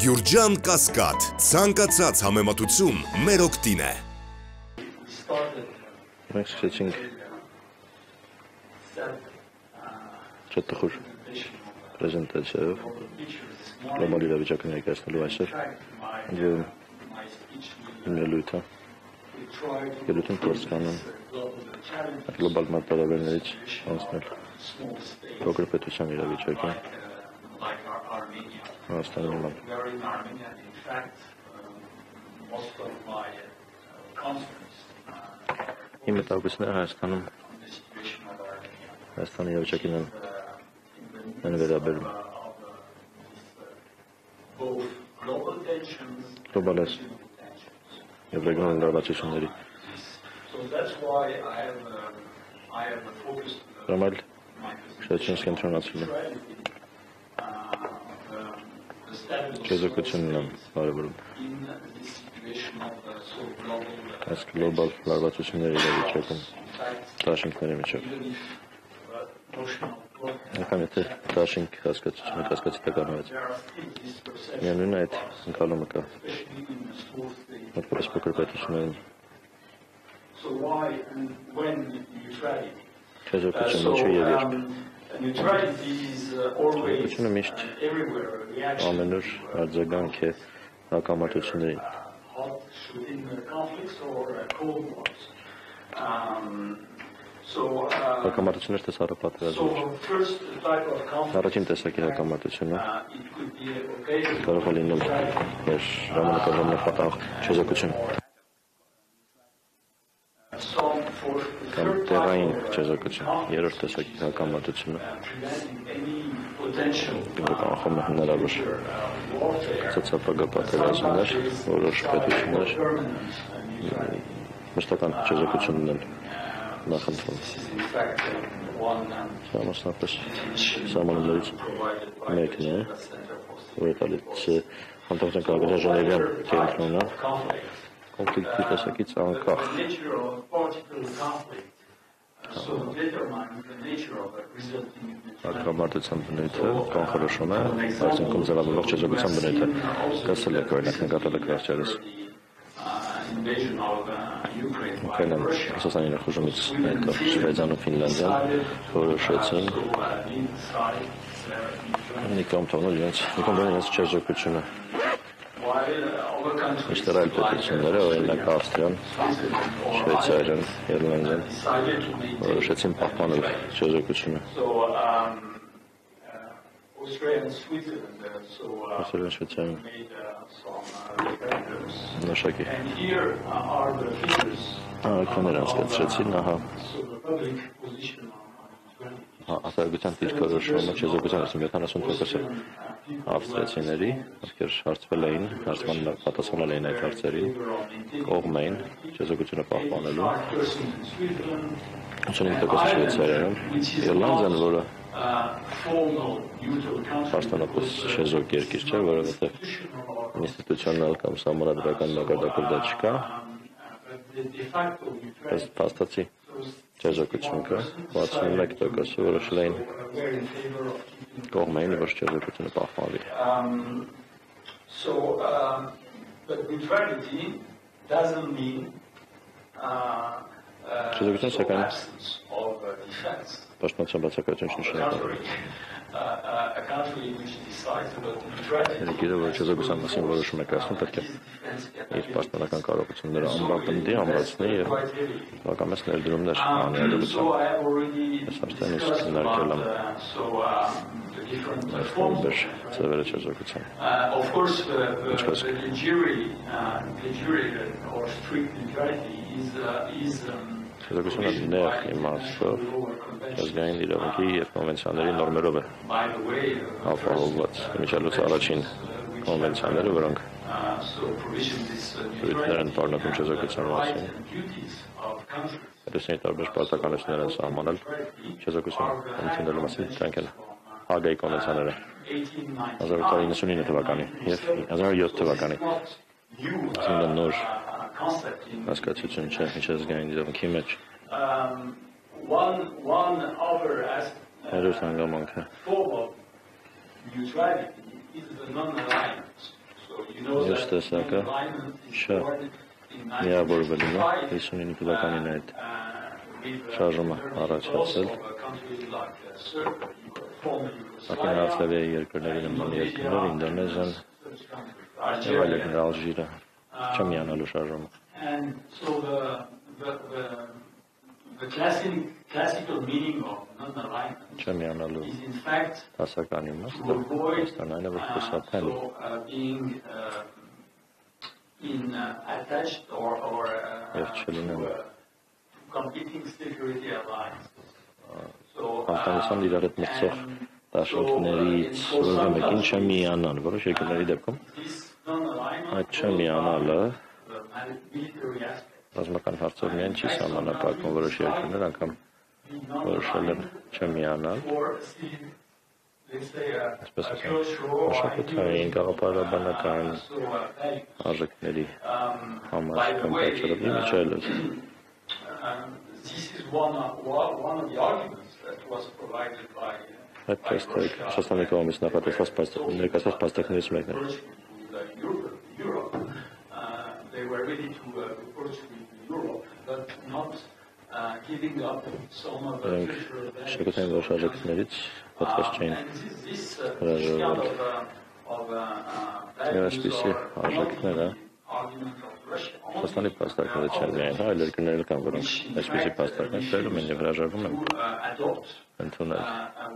Գյուրջան Կասկադ, ցանկացած համեմատություն մեր օգտին է։ Մենք սկսեցինք շատ տխուր պրեզենտացիայով գլոբալ իրավիճակը ներկայացնելու այսօր եւ ելույթին փորձ կանեմ գլոբալ մարտահրավերներից անցնել փոքր պետության իրավիճակին Հայաստանի նման։ Իմ մտահոգությունները Հայաստանի իրավիճակին են վերաբերում գլոբալ եւ ռեգիոնալ լարվածությունների։ Դրամալ շեշտին կենտրոնացել եմ Չեզոքությունն եմ բարևորում այս գլոբալ լարվածությունների իրավիճակում դաշինքների միջև անգամ եթե դաշինք հասկացությունը կասկածի տականվեց միանույն այդ ընկալումը կա մոտքորս փոքր պետություններում չեզոքությունը ինչու եւ երբ Չեզոքությունը միշտ ամենուր արձագանք է հակամարտություններին Հակամարտություններ տեսարը պատերազմներ Առաջին տեսակի հակամարտությունը կարող է լինել մեր ժամանակավորներ պատահող չեզոքություն կամ տեղային չեզոքություն երրորդ տեսակի հակամարտությունը կանխում է հնարավոր ծածապագա պատերազմներ որոշ պետություններ մշտական չեզոքությունն են նախընտրում Համասնապես սահմանումներից մեկն է որը տալիս համտեղության կարգավորման ժնևյան կենտրոնը կոնֆլիկտի տեսակից անկախ Հակամարտության բնույթը կանխորոշում է արդյունքում ձևավորվող չեզոքության բնույթը կասել եք օրինակ նկատել եք վերջերս Ուկրաինան Ռուսաստանի ներխուժումից հետո Շվեդիան ու Ֆինլանդիան որոշեցին մի կողմ թողնել իրենց չեզոքությունը Միշտեր այլ պետությունները, օրինակ Ավստրիան, Շվեյցարիան, Իռլանդիան որոշեցին պահպանել չեզոքությունը Ավստրիան, Շվեյցարիան նշակի Արքաներ անցկացրեցին, ահա Արտադրության դիրքորոշումը չեզոքության 70% ավստրիացիների, ովքեր հարցման պատասխանել էին այդ հարցերին, կողմ էին չեզոքությունը պահպանելու 85% Շվեյցարիայում, Իռլանդիան, որը պաշտոնապես չեզոք երկիր չէ, որովհետև ինստիտուցիոնալ կամ սահմանադրական մակարդակով դա չկա, փաստացի չեզոքություն կա, 61% որոշել էին կողմ էին, որ չեզոքությունը պահպանվի։ Չեզոքությունը սակայն պաշտպանության բացակայություն չնշանակում։ Երկիրը, որ չեզոքության մասին որոշում է կայացնում, պետք է իր պաշտպանական կարողությունները ամրապնդի, ամրացնի եւ բավականին ներդրումներ անի արարողության։ Այս հարցերն իսկ քննարկել եմ Ֆոնդեր ծևերը չեզոքության։ Չեզոքությունը նեղ իմաստով ազգային իրավունքի եւ կոնվենցիաների նորմերով է ապահովված։ Միջալուց առաջին կոնվենցիաները, որոնք դրույթներ են պարունակում չեզոքության մասին։ Պետությունների տարբեր պարտականություններ են սահմանել չեզոքություն ընդունելու մասին, դրանք են Հագայի կոնվենցիաները 1899 թվականի եւ 2007 թվականի։ Այսինքն նոր հասկացություն չէ միջազգային իրավունքի մեջ։ Երրորդ հանգամանքը Մյուս տեսակը միավորվել է 59 թվականին այդ շարժումը առաջացել Սկանդինավիայի երկրների նման երկրներ Ինդոնեզիան եւ այլ երկրներ Ալժիրը չմիանալու շարժումը classical meaning of non-alignment չմիանալու is in fact դասական իմաստը ստանալը որ խուսափել being attached or to competing security alliance. Afghanistan իրար հետ մրցող դաշինքներից որևէ մեկին չմիանալ, որոշ երկրների դեպքում այդ չմիանալը ռազմական հարցով միայն չի սահմանափակվում, որոշ երկրներ անգամ որոշել են չմիանալ, այսպես ասած, մշակութային, գաղափարաբանական արժեքների համար կամ պատճառով իմիջել է։ This is one of the arguments that was provided by Այդ փաստիկ Ռուսաստանի կողմից նախատեսված ներկայացված փաստարկներից մեկն է։ Europe. They were ready to pursue Europe, but not giving up some of the Շրջակայքային որոշ արժեքներից պատրաստ չէին հրաժարվել։ Այսպիսի արժեքները Ռուսաստանի փաստարկները չեն միայն, այլ երկրներ կան, որոնք այսպիսի փաստարկներ բերում են եւ հրաժարվում են ընդունել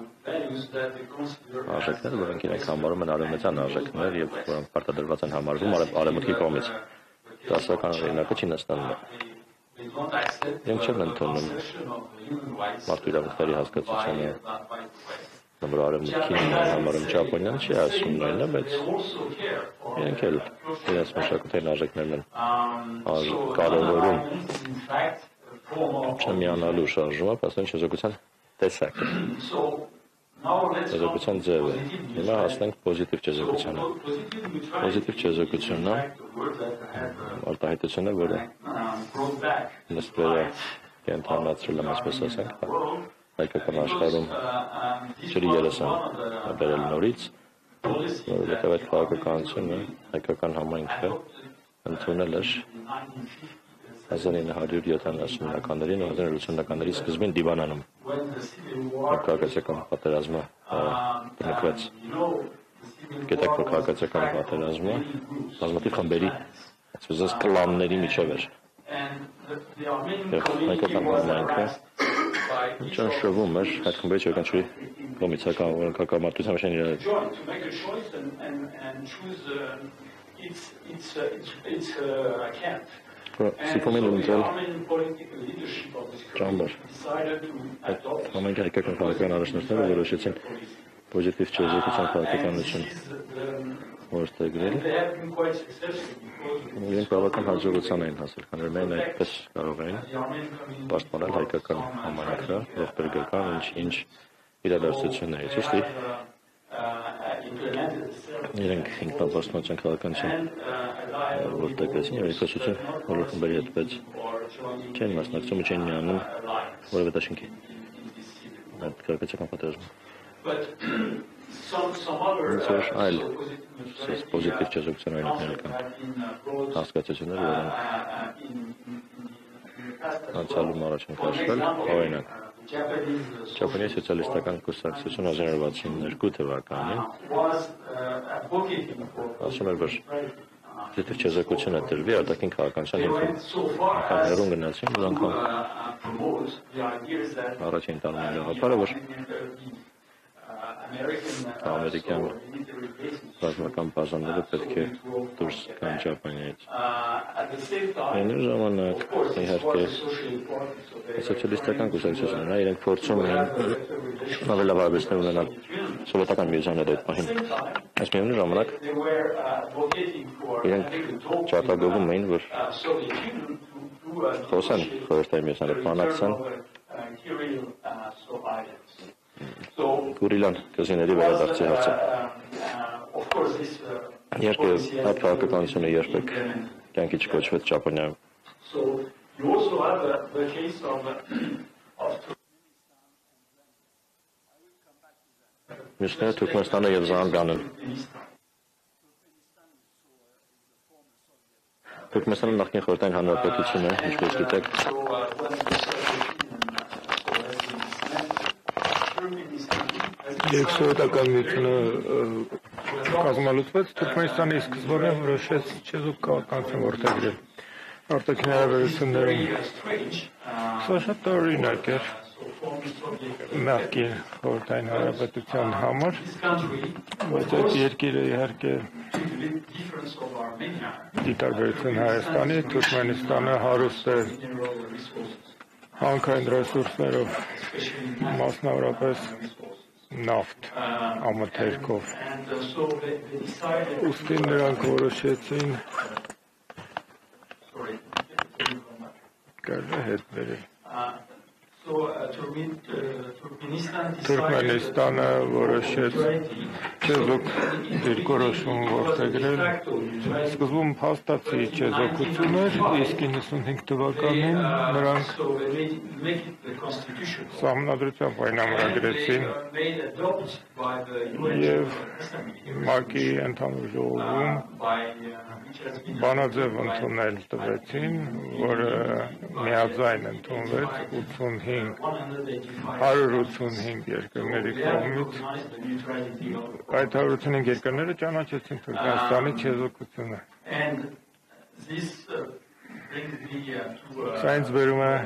արժեքներ, որոնք իրենք համարում են արևմտյան արժեքներ եւ որոնք պարտադրված են համարվում արևմուտքի կողմից։ Դասական օրինակը Չինաստանն է։ Իրենք չեն ընդունում մարդու իրավունքների հասկացությունը, նոր արևմուտքին համարում Ճապոնիան չի ասում նույնը, բայց իրենք էլ իրենց մշակութային արժեքներն են կարևորում չմիանալու շարժումը, ասեն չեզոքության տեսակ, չեզոքության ձև է։ Հիմա հասնենք պոզիտիվ չեզոքությանը։ Պոզիտիվ չեզոքությունը արտահայտությունը, որը նստվերը կենտրոնացրել եմ, այսպես ասենք, հայկական աշխարհում ջրի երեսան բերել նորից, որովհետև այդ քաղաքականությունը հայկական համայնքը ընդունել էր 1970-ականներին ու 1980-ականների սկզբին Լիբանանում, քաղաքացիական պատերազմը բնկվեց։ Գիտեք, որ քաղաքացիական պատերազմը բազմաթիվ խմբերի, այսպես կլանների միջև էր։ Եվ հայկական համայնքը ճնշվում էր այդ խմբերի յուրաքանչյուրի կողմից հակամարտության մեջ իրար։ Սիփոմին ունեցել ճամբար։ Համայնքի հայկական քաղաքական առաջնորդները որոշեցին պոզիտիվ չեզոքության քաղաքականություն որստեղել։ Իրենք բավական հաջողության էին հասել, քանի որ միայն այդպես կարող էին պաշտպանել հայկական համայնքը ողբերգական ինչ իրադարձություններից։ Ուստի իրենք ինքնապաշտպանության քաղաքականություն որտեղեցին եւ իշխանություն բոլոր խմբերի հետ բայց չեն մասնակցում, չեն միանում որևէ դաշինքի այդ քաղաքական պատերազմում։ Ինչ այլ պոզիտիվ չեզոքության օրինակներ կան հասկացություններ, որոնք անցյալում առաջ են քաշվել, օրինակ Ճապոնիայի սոցիալիստական կուսակցությունը 1962 թվականին ասում էր, որ պոզիտիվ չեզոքությունը տրվի արտաքին քաղաքականության հիմքում հեռուն գնացին, որ անգամ առաջին տանում են գաղափարը, որ ամերիկյան ռազմական բազաները պետք է դուրս գան Ճապոնիայից։ Այն ժամանակ իհարկե սոցիալիստական կուսակցությունները իրենք փորձում էին ավելավարվեցնել ունենալ սովետական միության հետ այդ պահին։ Այս միևնույն ժամանակ իրենք ճարտարագովում էին, որ խոսեն խորհրդային միության հետ բանակցան Կուրիլան կզիների վերադարձի հարցը։ Իհարկե այդ քաղաքականությունը երբեք կյանքի չկոչվեց Ճապոնիայում։ Մյուսները Թուրքմենստանը եւ Զանգանը։ Թուրքմենստանը նախկին խորհրդային հանրապետություն է, ինչպես գիտեք, Երբ սովետականությունը կազմալուծվեց, Թուրքմենստանի սկզբանե որոշեց չեզոք քաղաքականություն որդեգրել արտաքին հարաբերություններում։ Սա շատ տարօրինակ էր նախկին խորհրդային հանրապետության համար, բայց այդ երկիրը իհարկե ի տարբերություն Հայաստանի, Թուրքմենստանը հարուստ է հանքային ռեսուրսներով, մասնավորապես նավթ ամոթերքով։ Ուստի նրանք որոշեցին հետ բերել։ Թուրքմենստանը որոշեց չեզոք դիրքորոշում որդեգրել, սկզբում փաստացի չեզոքություն էր, իսկ 95 թվականին նրանք սահմանադրությամբ պայմանագրեցին եւ ՄԱԿ-ի ընդհանուր ժողովում բանաձև ընդունել տվեցին, որը միաձայն ընդունվեց 185 երկրների կողմից։ Այդ 185 երկրները ճանաչեցին Թուրքմենստանի չեզոքությունը։ Սա ինձ բերում է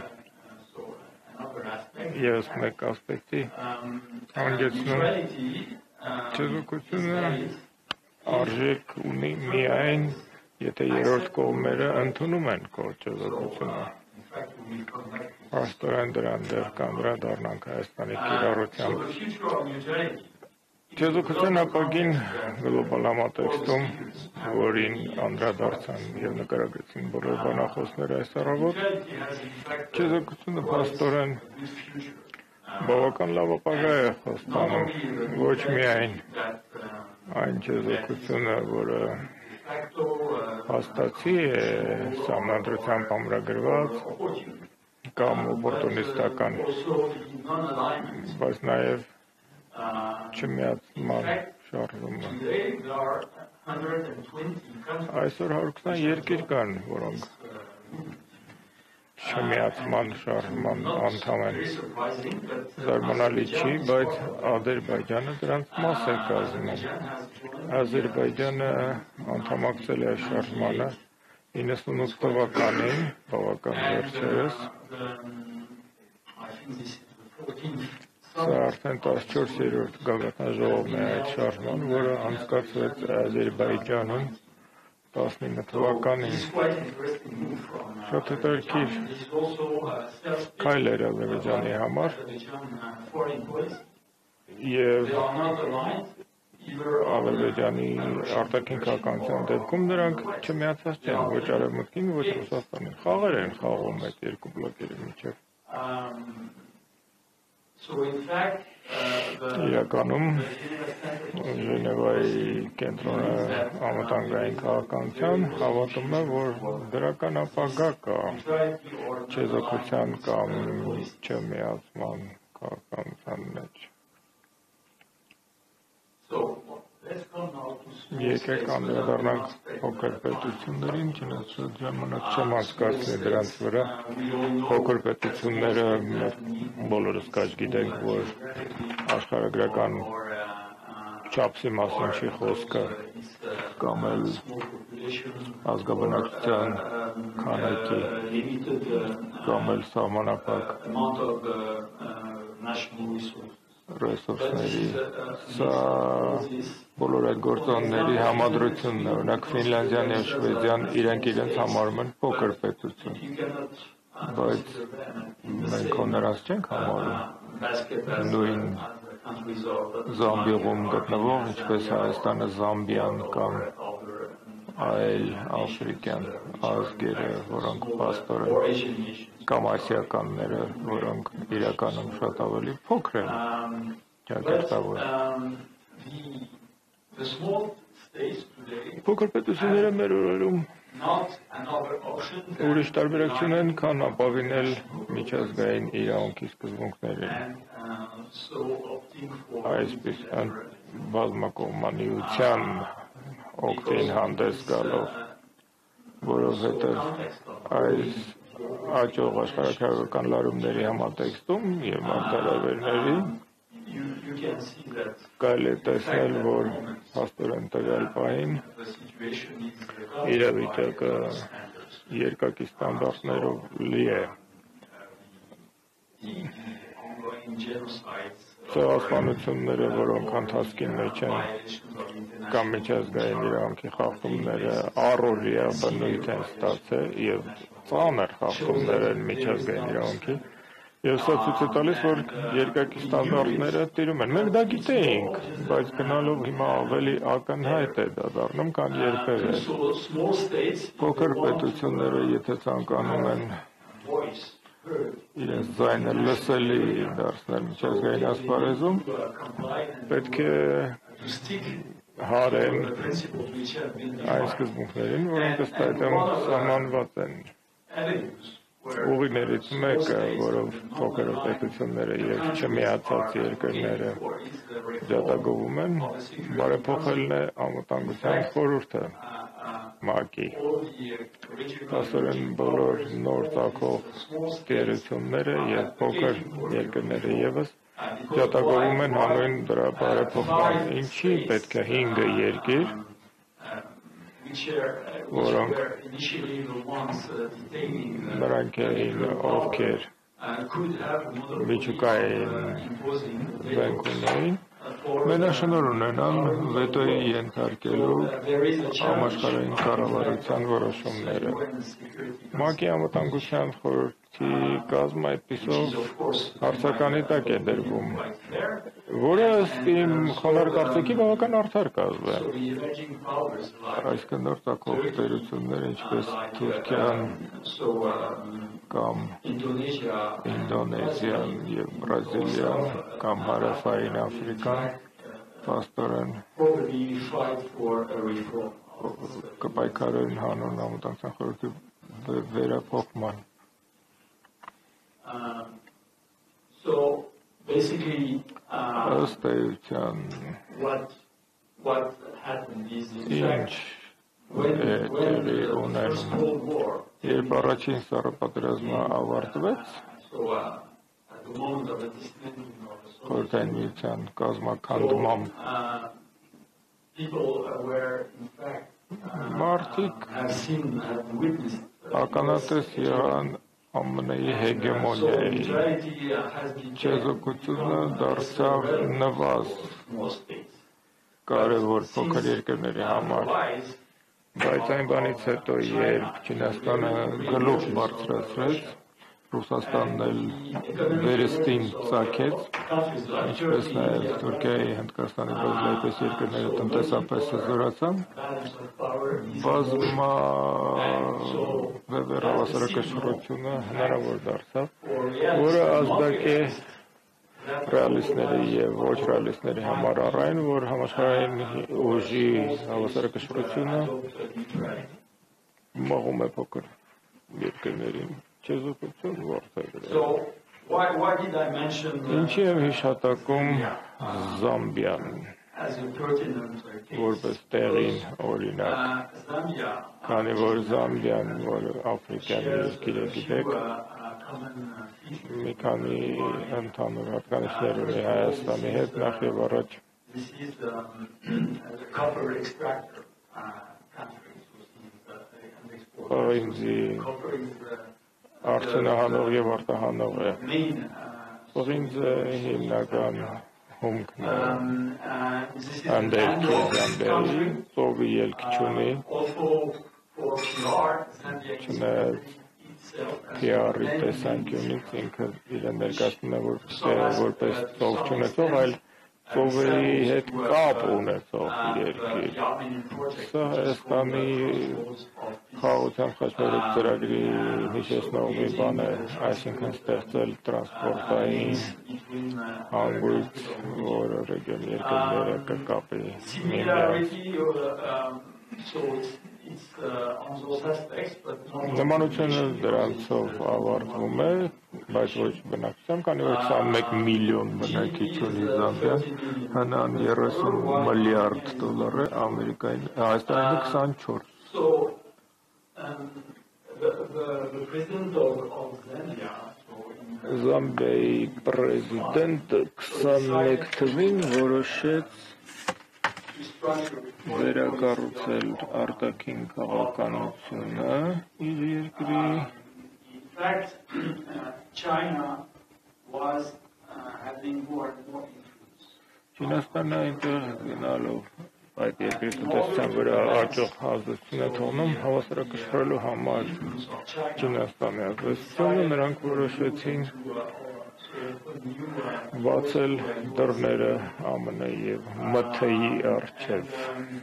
ևս մեկ ասպեկտի հանգեցնում չեզոքությունը արժեք ունի միայն, եթե երրորդ կողմերը ընդունում են չեզոքությունը։ Աստորեն դրան դեռ կանդրադառնանք Հայաստանի կիրառությամբ։ Չեզոքության ապագին գլոբալ համատեքստում, որին անդրադարձան և նկարագրեցին բոլոր բանախոսները այս առավոտ, չեզոքությունը փաստորեն բավական լավ ապագա է խոստանում, ոչ միայն այն չեզոքությունը, որը փաստացի է սահմանադրությամբ ամրագրված կամ օպորտունիստական, բայց նաև չմիացման շարժումը։ Այսօր 120 երկիր կան, որոնք չմիացման շարժման անդամ են։ Զարմանալի չի, բայց Ադրբեջանը դրանց մաս է կազմում։ Ադրբեջանը անդամակցել է շարժմանը 98 թվականին, բավական վերջերս։ Սա արդեն 14-րդ գագաթնաժողովն է այդ շարժման, որը անցկացվեց Ադրբեջանում 19 թվականին։ Շատ հետաքրքիր քայլ էր Ադրբեջանի համար և Ադրբեջանի արտաքին քաղաքականության դեպքում նրանք չմիացած չեն ոչ Արևմուտքին, ոչ Ռուսաստանին։ Խաղեր են խաղում այդ երկու բլոկերի միջև։ Իրականում Ժնևայի կենտրոնը անվտանգային քաղաքականության հավատում է, որ դրական ապագա կա չեզոքության կամ չմիացման քաղաքականության մեջ։ Եկեք անդրադառնանք փոքր պետություններին, չնայած ժամանակ չեմ անցկացնի դրանց վրա։ Փոքր պետությունները բոլորս կարճ գիտենք, որ աշխարհագրական չափսի մասին չի խոսքը, կամ էլ ազգաբնակչության քանակի, կամ էլ սահմանափակ ռեսուրսների, սա բոլոր այդ գործոնների համադրությունն է, օրինակ Ֆինլանդիան և Շվեդիան իրենք իրենց համարում են փոքր պետություն, բայց մենք նրանց չենք համարում, նույն Զամբիայում գտնվող, ինչպես Հայաստանը, Զամբիան կամ այլ աֆրիկյան ազգերը, որոնք փաստորեն կամ ասիականները, որոնք իրականում շատ ավելի փոքր են, ճակերտավոր։ Փոքր պետությունները մեր օրերում ուրիշ տարբերություն են, քան ապավինել միջազգային իրավունքի սկզբունքներին։ Այսպես բազմակողմանիության օգտին հանդես գալով որովհետև այս աճող աշխարհաքաղաքական լարումների համատեքստում եւ մարտահրավերների կարելի է տեսնել, որ հաստորեն տվյալ պահին իրավիճակը երկակի ստանդարտներով լի է ցեղասպանությունները, որոնք ընթացքի մեջ են կամ միջազգային իրավունքի խախտումները առօրյա բնույթ են ստացել եւ ծանր խախտումներ են միջազգային իրավունքի եւ սա ցույց է տալիս, որ երկակի ստանդարտները տիրում են։ Մենք դա գիտեինք, բայց գնալով հիմա ավելի ակնհայտ է դա դառնում, քան երբևէ։ Փոքր պետությունները, եթե ցանկանում են իրենց ձայնը լսելի դարձնել միջազգային ասպարեզում, պետք է հարեն այն սկզբունքներին, որոնք ըստ այդմ սահմանված են։ Ուղիներից մեկը, որով փոքր պետությունները եւ չմիացած երկրները ջատագովում են, բարեփոխելն է անվտանգության խորհուրդը ՄԱԿ-ի։ Փաստորեն բոլոր նոր ծագող տերությունները եւ փոքր երկրները եւս ջատագովում են հանուն դրա բարեփոխման։ Ինչի պետք է 5 երկիր, որոնք նրանք էին, ովքեր միջուկային զենք ունեին, մենաշնոր ունենան վետոյի ենթարկելու համաշխարհային կառավարության որոշումները։ ՄԱԿ-ի անվտանգության խորհրդի կազմը այդպիսով հարցականի տակ է դրվում, որը ըստ իմ խոնարհ կարծիքի բավական արդար կազմ է։ Այսինքն նոր ծագող տերություններ, ինչպես Թուրքիան կամ Ինդոնեզիան եւ Բրազիլիան կամ Հարավային Աֆրիկան, փաստորեն կպայքարեն հանուն անվտանգության խորհրդի վերափոխման։ Ըստ էության, ինչ տեղի ունենում, երբ առաջին սառը պատերազմը ավարտվեց, խորհրդային միության կազմաքանդմամբ մարդիկ ականատես եղան ԱՄՆ-ի հեգեմոնիայի, չեզոքությունը դարձավ նվազ կարևոր փոքր երկրների համար, բայց այն բանից հետո, երբ Չինաստանը գլուխ բարձրացրեց, Ռուսաստանն էլ վերստին ծագեց, ինչպես նաև Թուրքիայի, Հնդկաստանի, Բրազիլիայի պես երկրները տնտեսապես զորացան, բազմավեվեր հավասարակշռությունը հնարավոր դարձավ, որը ազդակ է ռեալիստների եւ ոչ ռեալիստների համար առայն, որ համաշխարհային ուժի հավասարակշռությունը մաղում է փոքր երկրներին չեզոքություն որդեգրել։ Ինչի եմ հիշատակում Զամբիան, որպես տեղին օրինակ, քանի որ Զամբիան, որ Աֆրիկյան երկիր է, գիտեք, մի քանի ընդհանուր հատկանիշներ ունի Հայաստանի հետ, նախ եւ առաջ պղինձի արդյունահանող եւ արտահանող է։ Պղինձը հիմնական հումքն է Անդերքի Զամբիայի, ծովի ելք չունի, չնայած PR-ի տեսանկյունից ինքը իրեն ներկայացնում է որպես ծով չունեցող, այլ ծովերի հետ կապ ունեցող երկիր։ Սա Հայաստանի խաղաղության խաչմերուկ ծրագրի հիշեցնող մի բան է, այսինքն ստեղծել տրանսպորտային հանգույց, որը ռեգիոն երկրները կկապի միմյանց։ Նմանությունը դրանցով ավարտվում է, բայց ոչ բնակչությամբ, քանի որ 21 միլիոն բնակիչ ունի Զամբիան, հնան 30 միլիարդ դոլար է, Հայաստանի 24։ the president of Zambia, Զամբիայի պրեզիդենտը 21 թվին որոշեց վերակառուցել արտաքին քաղաքականությունը իր երկրի in fact, China was having more and more influence. Չինաստանը այնտեղ գնալով այդ երկրի տնտեսության վրա աճող ազդեցություն է թողնում հավասարակշռելու համար Չինաստանի ազդեցությունը նրանք որոշեցին բացել դռները ԱՄՆ եւ ՄԹ-ի առջեւ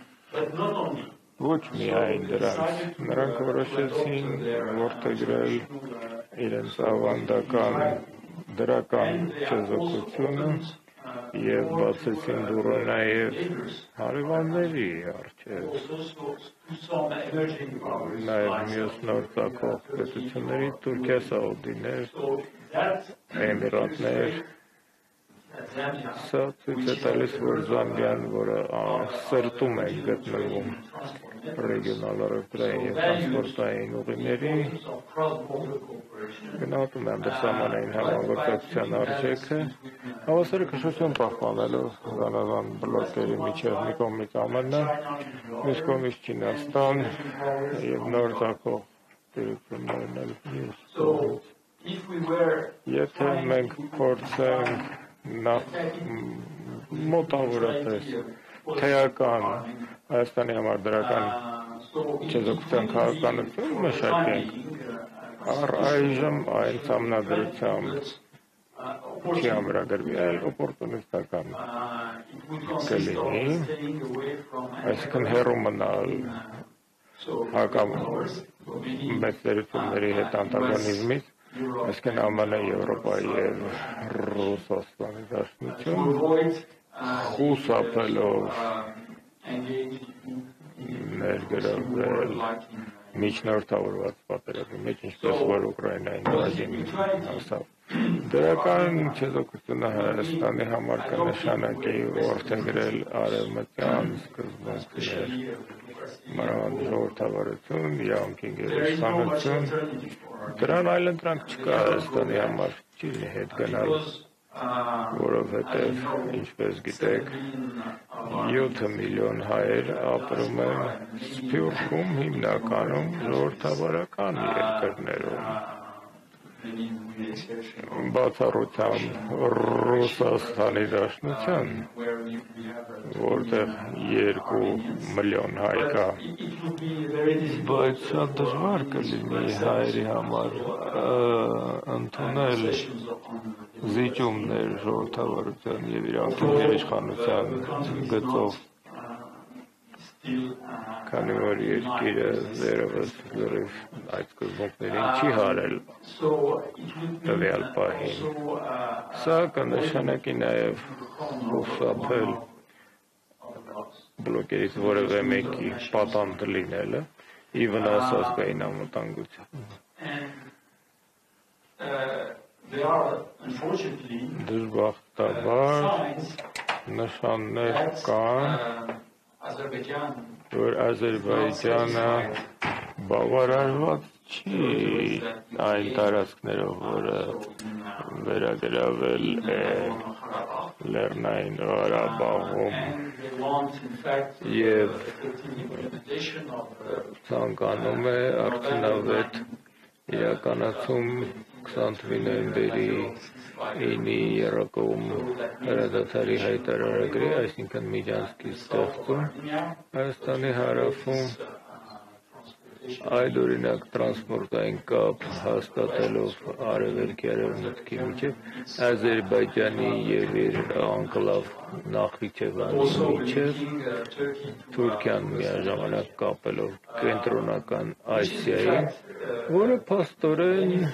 ոչ միայն դրանց նրանք որոշեցին որդեգրել իրենց ավանդական դրական չեզոքությունը եւ բացեցին դուռը նաեւ հարևանների առջեւ նաեւ մյուս նոր ծագող պետությունների Թուրքիա, Սաուդիներ, Էմիրատներ Սա ցույց է տալիս, որ Զամբիան, որը սրտում է գտնվում ռեգիոնալ առևտրային եւ տրանսպորտային ուղիների, գնահատում է անդրսահմանային համագործակցության արժեքը, հավասարակշռություն պահպանելով զանազան բլոկերի միջև մի կողմից ԱՄՆ, մյուս կողմից Չինաստան եւ նոր ծագող տերություններն էլ մյուս կողմից։ Եթե մենք փորձենք մոտավորապես թեական Հայաստանի համար դրական չեզոքության քաղաքականություն մշակենք, առայժմ այն համնադրությամբ չի ամրագրվի, այլ օպորտունիստական կլինի, այսինքն հեռու մնալ մեծ տերությունների հետ անտագոնիզմից, այսինքն ԱՄՆ, Եվրոպայի եւ Ռուսաստանի Դաշնություն խուսափելով ներգրավել միջնորդավորված պատերազմի մեջ, ինչպես որ Ուկրաինային բաժին հասավ։ Դրական չեզոքությունը Հայաստանի համար կնշանակի որդեգրել արևմտյան սկզբունքներ, մանավանդ ժողովրդավարություն, յամքի գերիշխանություն, դրան այլընտրանք չկա Հայաստանի համար, չի հետ գնալ, որովհետև, ինչպես գիտեք, 7 միլիոն հայեր ապրում են Սփյուռքում, հիմնականում ժողովրդավարական երկրներում, բացառությամբ Ռուսաստանի Դաշնության, որտեղ 2 միլիոն հայ կա, բայց շատ դժվար կլինի հայերի համար ընդունել զիջումներ ժողովրդավարության եւ իրանքի գերիշխանության գծով, քանի որ երկիրը դեռևս լրիվ այդ սկզբունքներին չի հարել տվյալ պահին։ Սա կնշանակի նաեւ խուսափել բլոկերից որևէ մեկի պատանդ լինելը ի վնաս ազգային անվտանգության։ Դժբախտաբար նշաններ կան, որ Ադրբեջանը բավարարված չի այն տարածքներով, որը վերագրավել է Լեռնային Ղարաբաղում եւ ցանկանում է արդյունավետ իրականացում 20 նոյեմբերի 9-ի եռակողմ հրադադարի հայտարարագրի, այսինքն միջանցքի ստեղծում Հայաստանի հարավում, այդ օրինակ տրանսպորտային կապ հաստատելով արևելքի արևմուտքի միջև, Ադրբեջանի եւ իր անկլավ Նախիջևանի միջև, Թուրքիան միաժամանակ կապելով կենտրոնական Ասիային, որը փաստորեն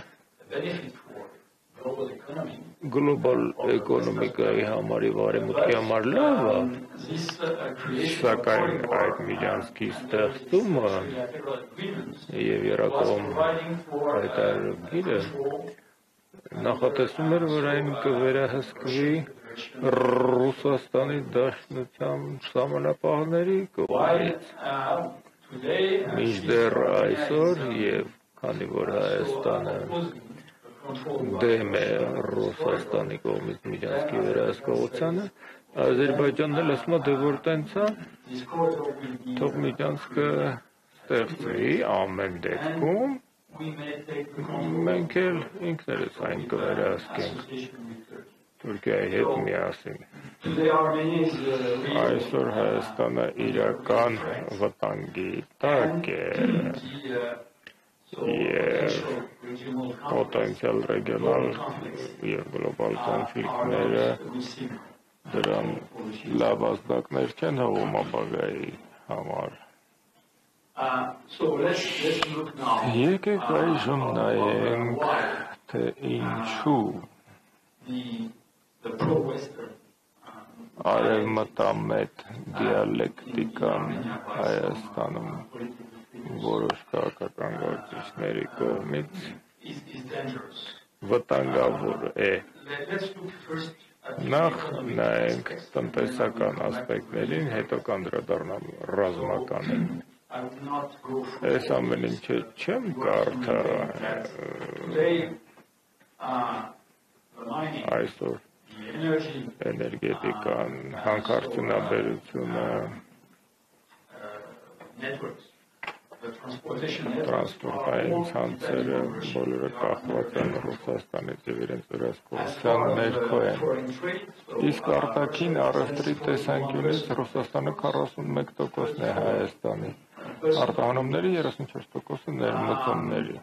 գլոբալ էկոնոմիկայի համար եւ արևմուտքի համար լավ է, սակայն այդ միջանցքի ստեղծումը եւ եռակողմ հայտարարագիրը նախատեսում էր, որ այն կվերահսկվի Ռուսաստանի Դաշնության սահմանապահների կողմից, մինչդեռ այսօր եւ քանի որ Հայաստանը դեմ է Ռուսաստանի կողմից միջանցքի վերահսկողությանը, Ադրբեջանն էլ ասում է, դե որ տենց է, թող միջանցքը ստեղծվի ամեն դեպքում, մենք էլ ինքներս այն կվերահսկենք Թուրքիայի հետ միասին։ Այսօր Հայաստանը իրական վտանգի տակ է եւ պոտենցիալ ռեգիոնալ եւ գլոբալ կոնֆլիկտները դրան լավ ազդակներ չեն հողում ապագայի համար։ Եկեք այժմ նայենք, թե ինչու արևմտամետ դիալեկտիկան Հայաստանում որոշ քաղաքական գործիչների կողմից վտանգավոր է։ Նախ նայենք տնտեսական ասպեկտներին, հետո կանդրադառնամ ռազմականին։ Այս ամեն ինչը չեմ կարդա այսօր էներգետիկան, հանքարդյունաբերությունը, տրանսպորտային ցանցերը բոլորը կախված են Ռուսաստանից եւ իրենց վերահսկողության ներքո են։ Իսկ արտաքին առևտրի տեսանկյունից Ռուսաստանը 41%-ն է Հայաստանի, արտահանումների 34%-ը ներմուծումների։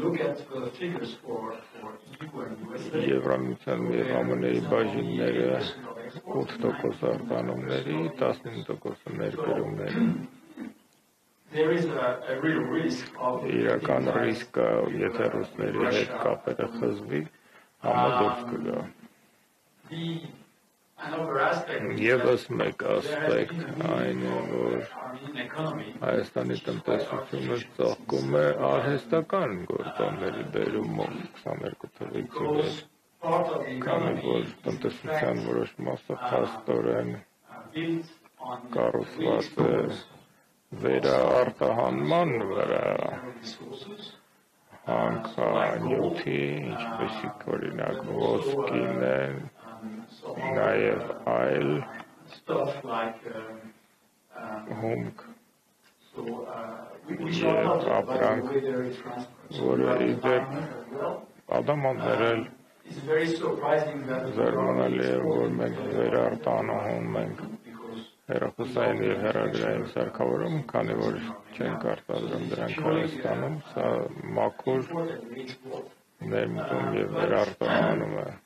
Եվրամիության եւ ԱՄՆ-ի բաժինները 8% արտահանումների, 19% ներկրումների։ Իրական ռիսկ կա, եթե ռուսների հետ կապերը խզվի, համադուրս կգա։ Եվս մեկ ասպեկտ այն է, որ Հայաստանի տնտեսությունը ծաղկում է արհեստական գործոնների բերումով 22 թվականից ի վեր, քանի որ տնտեսության որոշ մասը փաստորեն կառուցված է վերաարտահանման վրա, հանքանյութի, ինչպեսիք օրինակ ոսկին են, նաև այլ հումք և ապրանք, որը իդեպ ադամաններ էլ զարմանալի է, որ մենք վերարտանում ենք հեռախոսային և հեռագրային սարքավորում, քանի որ չենք արտադրում դրանք Հայաստանում, սա մաքուր ներմուծում և վերարտահանում է։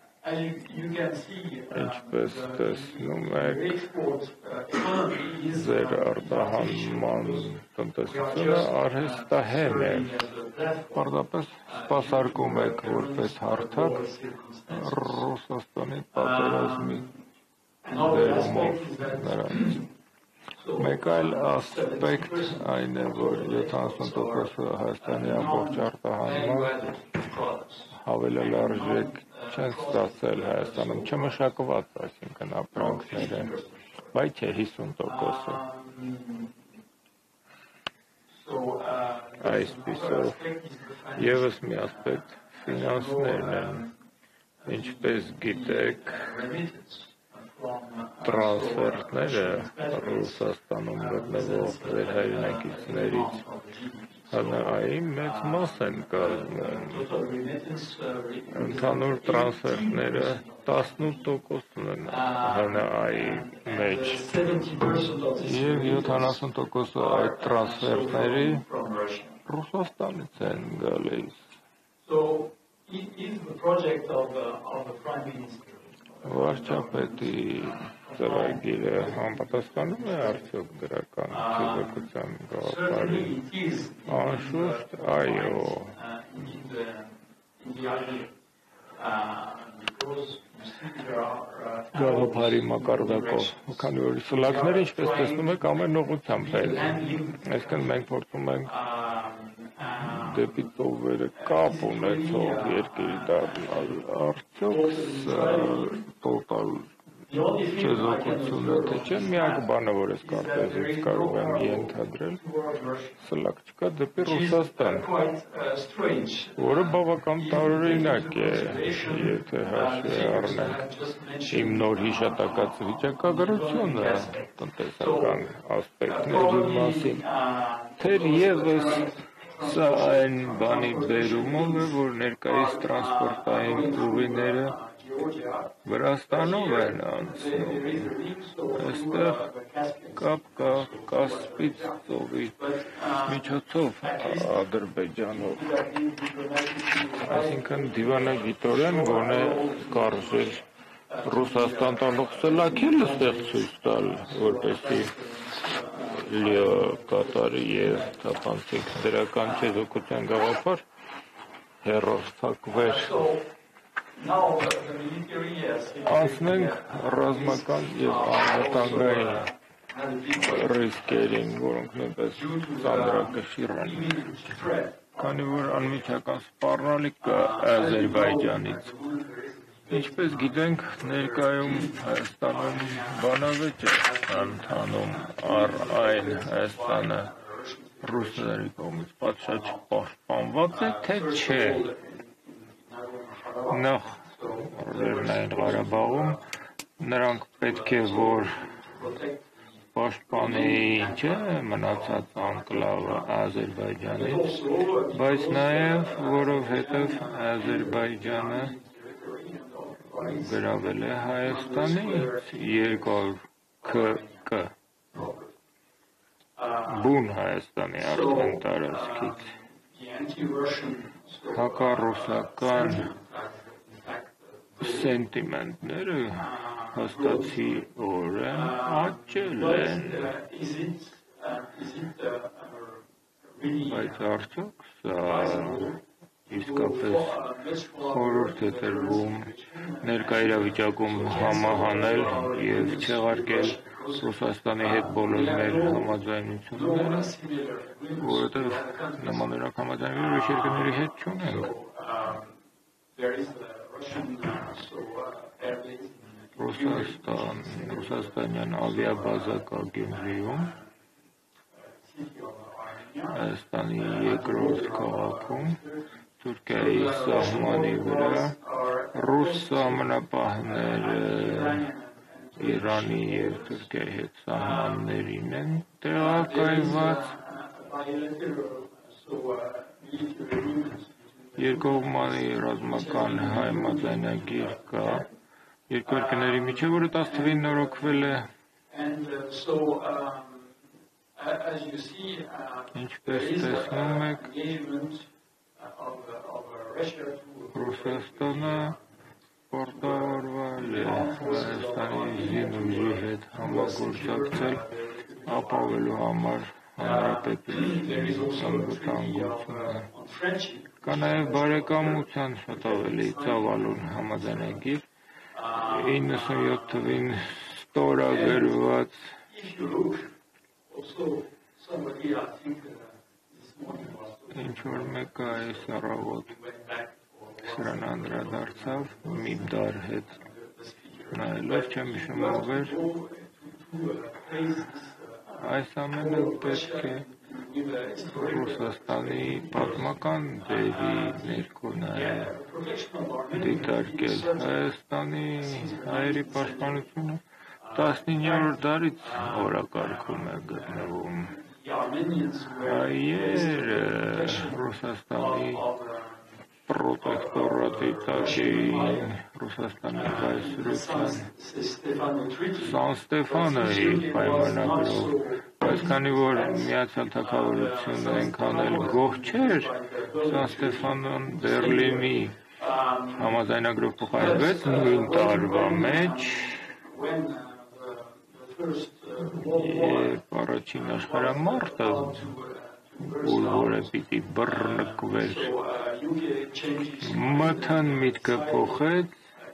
Ինչպես տեսնում եք, ձեր արտահանման տնտեսությունը արհեստահեմ է, պարզապես սպասարկում եք որպես հարթակ Ռուսաստանի պատերազմի դերումով նրանց։ Մեկ այլ ասպեկտ այն է, որ 70% Հայաստանի ամբողջ արտահանման հավելալարժեք չեն ստացել Հայաստանում, չմշակված, այսինքն ապրանքները, բայց չէ 50%-ը։ Այսպիսով, ևս մի ասպեկտ ֆինանսներն են, ինչպես գիտեք, տրանսֆերտները Ռուսաստանում գտնվող վերհայրենակիցներից ՀՆԱ-ի մեծ մաս են կազմում։ Ընդհանուր տրանսֆերտները 18%-ն են ՀՆԱ-ի մեջ, և 70%-ը այդ տրանսֆերտների Ռուսաստանից են գալիս։ Վարչապետի ծրագիրը համապատասխանում է արդյոք դրական չեզոքության գաղափարին։ Անշուշտ, այո։ Գաղափարի մակարդակով, քանի որ սլաքները, ինչպես տեսնում եք, ամեն ուղղությամբ են։ Այսինքն մենք փորձում ենք դեպի ծովերը կապ ունեցող երկիր դառնալ, արդյոք տոտալ չեզոքությունը, թե չէ, միակ բանը, որ ես կարծես կարող եմ ենթադրել, սլակ չկա դեպի Ռուսաստան, որը բավական տարօրինակ է, եթե հաշվի առնենք իմ նոր հիշատակած վիճակագրությունը տնտեսական ասպեկտների մասին, թերևս սա այն բանի բերումով է, որ ներկայիս տրանսպորտային ուղիները Վրաստանով են անցնում, այստեղ կապ կա Կասպից ծովի միջոցով Ադրբեջանով, այսինքն դիվանագիտորեն գոնե կարժեր Ռուսաստան տալող սլաքել ստեղ ցույց տալ, որպեսզի Լիո կատարի և թափանցիկ դրական չեզոքության գաղափար հեռարձակվեր։ Անցնենք ռազմական և անվտանգային ռիսկերին, որոնք նույնպես ծանրակշիռ են, քանի որ անմիջական սպառնալիք կա Ադրբեջանից։ Ինչպես գիտենք, ներկայում Հայաստանում բանավեճ է ընթանում առ այն Հայաստանը ռուսների կողմից պատշաճ պաշտպանված է, թե չէ։ Նախ Լեռնային Ղարաբաղում նրանք պետք է որ պաշտպանեին չէ մնացած անկլավը Ադրբեջանից, բայց նաև որովհետև Ադրբեջանը գրավել է Հայաստանից 200 կգ բուն Հայաստանի արդեն տարածքից հակառուսական սենտիմենտները հաստատիորեն աճել են, բայց արդյոք սա իսկապես խորհուրդ է տրվում ներկա իրավիճակում համահանել և չեղարկել Ռուսաստանի հետ բոլոր մեր համաձայնությունները, որովհետև նմանօրինակ համաձայնություններ ուրիշ երկրների հետ չունենք։ Ռուսաստանյան ավիաբազա կա Գյումրիում, Հայաստանի երկրորդ քաղաքում, Թուրքիայի սահմանի վրա, ռուս սահմանապահները Իրանի և Թուրքիայի հետ սահմաններին են տեղակայված, երկկողմանի ռազմական համաձայնագիր կա երկու երկրների միջև, որը 10 թվականին նորոգվել է, ինչպես տեսնում եք, Ռուսաստանը պարտավորվել է Հայաստանի զինուժի հետ համագործակցել ապավելու համար հանրապետությունների անվտանգությունը։ Կա նաև բարեկամության շատ ավելի ծավալուն համաձայնագիր 97 թվականին ստորագրված ինչ-որ մեկը այս առավոտ սրան անդրադարձավ Միբդար հետ նայելով, չեմ հիշում ով էր, այս ամենը պետք է Ռուսաստանի պատմական դերի ներքո նաև դիտարկել։ Հայաստանի հայերի պաշտպանությունը 19-րդ դարից օրակարգում է գտնվում։ Հայերը Ռուսաստանի պրոտեկտորատի տակ էին, Ռուսաստանի հայսրության Սան Ստեֆանոյի պայմանագրով, բայց քանի որ Միացյալ Թագավորությունը այնքան էլ գոհ չէր, Սան Ստեֆանոն Բերլինի համաձայնագրով փոխարինվեց նույն տարվա մեջ, երբ առաջին աշխարհամարտը, որը պիտի բռնկվեր, ՄԹ-ն միտքը փոխեց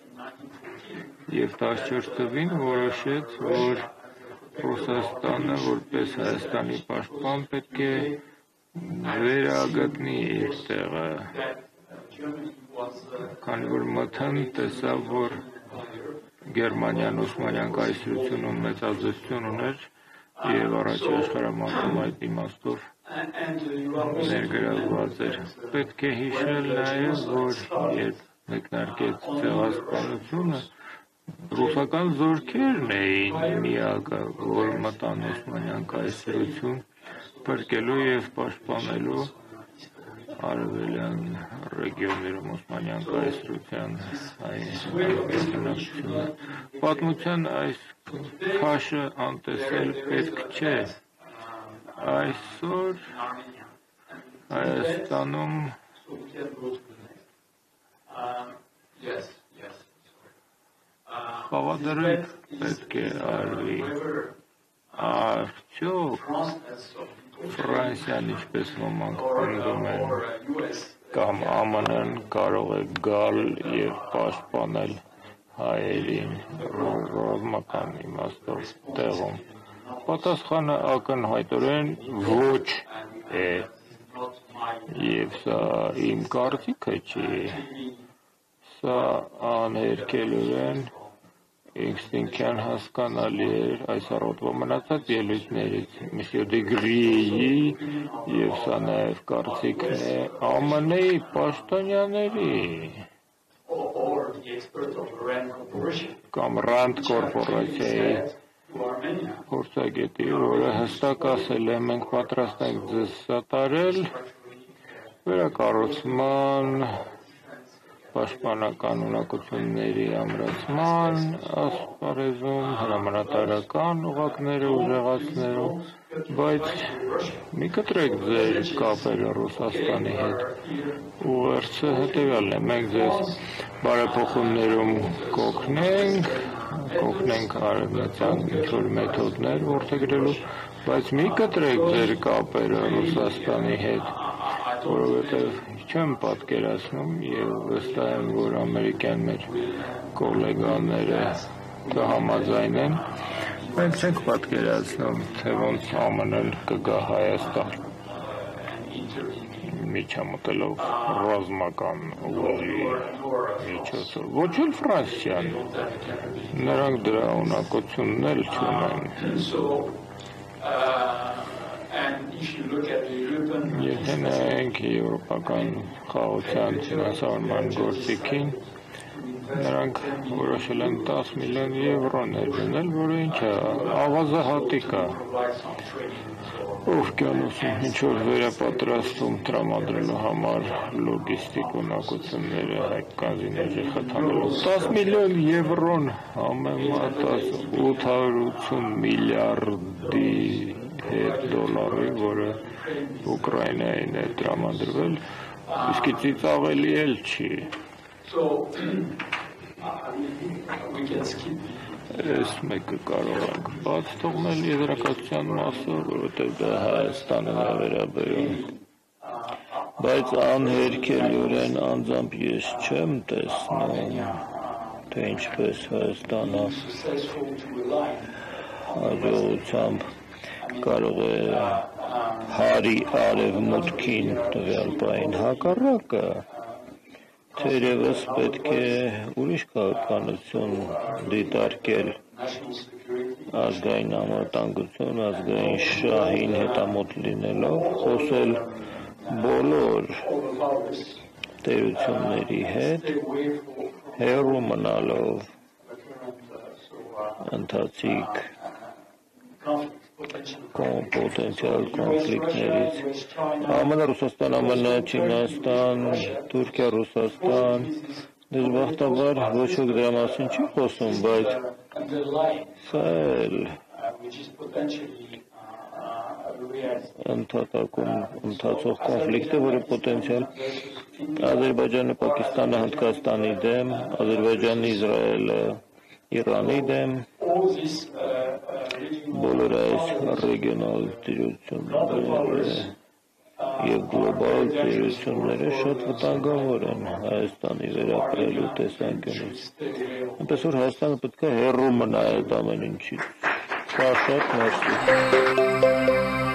և 14 թվականին որոշեց, որ Ռուսաստանը որպես Հայաստանի պաշտպան պետք է վերագտնի իր տեղը, քանի որ ՄԹ-ն տեսավ, որ Գերմանիան Օսմանյան կայսրությունում մեծ ազդեցություն ուներ եւ առաջի աշխարհամարտում այդ իմաստով ներգրավված էր։ Պետք է հիշել նաեւ, որ երբ մեկնարկեց ցեղասպանությունը, ռուսական զորքերն էին միակը, որ մտան Օսմանյան կայսրություն փրկելու եւ պաշտպանելու արևելյան ռեգիոններում Օսմանյան կայսրության հայրենիությունը։ Պատմության այս քաշը անտեսել պետք չէ։ Այսօր Հայաստանում խաղադրել պետք է արվի։ Արդյոք Ֆրանսիան, ինչպես ոմանք պնդում են, կամ ԱՄՆ-ն կարող է գալ եւ պաշտպանել հայերին ռազմական իմաստով տեղում։ Պատասխանը ակնհայտորեն ոչ է, եւ սա իմ կարծիքը չի, սա անհերքելորեն ինստինկտյան հասկանալի էր այս առօրյա մնացած ելույթներից Միսիո դե Գրիեի եւ սա նաեւ կարծիքն է ԱՄՆ-ի պաշտոնյաների կամ Rand կորպորացիայի փորձագետի, որը հստակ ասել է մենք պատրաստ ենք ձեզ սատարել վերակառուցման պաշտպանական ունակությունների ամրացման ասպարեզում, հրամանատարական ուղղակները ուժեղացնելու, բայց մի կտրեք ձեր կապերը Ռուսաստանի հետ։ Ուղերձը հետևյալն է, մենք ձեզ բարեփոխումներում կօգնենք արևմտյան ինչ-որ մեթոդներ որդեգրելու, բայց մի կտրեք ձեր կապերը Ռուսաստանի հետ, որովհետև չեմ պատկերացնում եւ վստահ եմ, որ ամերիկյան մեր գոլեգաները կհամաձայնեն, մենք չենք պատկերացնում, թե ոնց ԱՄՆ-ն կգա Հայաստան միջամտելով ռազմական ուղղի միջոցով, ոչ էլ Ֆրանսիան, նրանք դրա ունակությունն էլ չունեն։ Եթե նայենք եվրոպական խաղաղության ֆինանսավորման գործիքին, նրանք որոշել են 10 միլիոն եվրո ներդնել, որը ինչ է, ավազահատիկ է։ Օվկիանոսում ինչ-որ վերապատրաստում տրամադրելու համար լոգիստիկ ունակությունները հայկական զինեժի խթանելու 10 միլիոն եվրոն համեմատած 880 միլիարդի հետ դոլարի, որը Ուկրաինային է տրամադրվել, իսկիցից ավելի էլ չի։ Այս մեկը կարող ենք բաց թողնել եզրակացության մասով, որովհետև դա Հայաստանն է վերաբերում։ Բայց անհերքելիորեն անձամբ ես չեմ տեսնում, թե ինչպես Հայաստանը հաջողությամբ կարող է հարի արևմուտքին տվյալ պահին հակառակը, թերևս պետք է ուրիշ քաղաքականություն դիտարկել, ազգային անվտանգություն, ազգային շահին հետամոտ լինելով, խոսել բոլոր տերությունների հետ, հեռու մնալով ընթացիկ պոտենցիալ կոնֆլիկտներից, ԱՄՆ, Ռուսաստան, ԱՄՆ, Չինաստան, Թուրքիա, Ռուսաստան, դժբախտաբար ոչ ոք դրա մասին չի խոսում, բայց սա էլ ընթացող կոնֆլիկտ է, որը պոտենցիալ Ադրբեջանը, Պակիստանը, Հնդկաստանի դեմ, Ադրբեջանը, Իսրայելը, Իրանի դեմ, բոլոր այս ռեգիոնալ տիրությունները եւ գլոբալ տիրությունները շատ վտանգավոր են Հայաստանի վերապրելու տեսանկյունից։ Այնպես որ Հայաստանը պետք է հեռու մնա այդ ամեն ինչից։ Շատ մերսի։